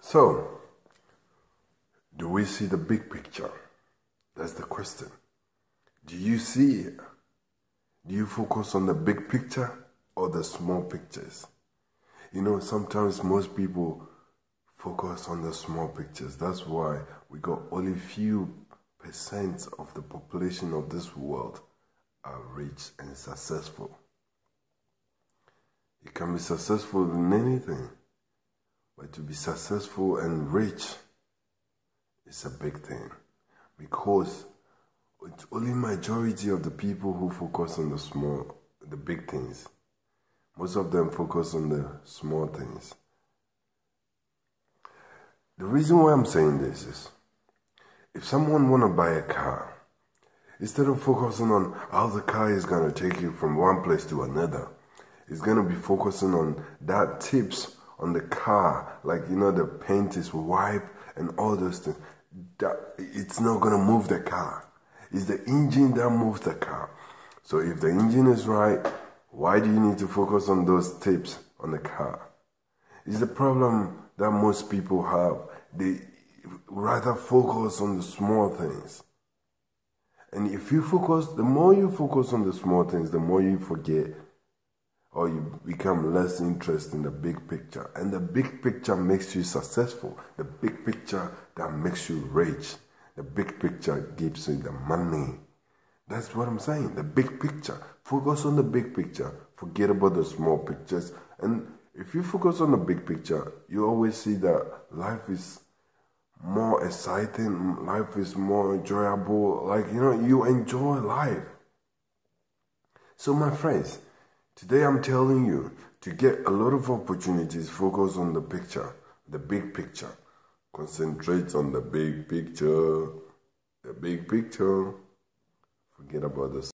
So, do we see the big picture? That's the question. Do you see it? Do you focus on the big picture or the small pictures? You know, sometimes most people focus on the small pictures. That's why we got only few percent of the population of this world are rich and successful. You can be successful in anything, but to be successful and rich is a big thing, because it's only majority of the people who focus on the big things. Most of them focus on the small things. The reason why I'm saying this is, if someone want to buy a car, instead of focusing on how the car is going to take you from one place to another, it's going to be focusing on that tips on the car, like, you know, the paint is wiped and all those things. That, it's not going to move the car. It's the engine that moves the car. So if the engine is right, why do you need to focus on those tips on the car? It's the problem that most people have. They rather focus on the small things. And if you focus, the more you focus on the small things, the more you forget, or you become less interested in the big picture. And the big picture makes you successful. The big picture that makes you rich. The big picture gives you the money. That's what I'm saying. The big picture. Focus on the big picture. Forget about the small pictures. And if you focus on the big picture, you always see that life is more exciting. Life is more enjoyable. Like, you know, you enjoy life. So my friends, today I'm telling you to get a lot of opportunities. Focus on the picture, the big picture. Concentrate on the big picture. The big picture. Forget about this.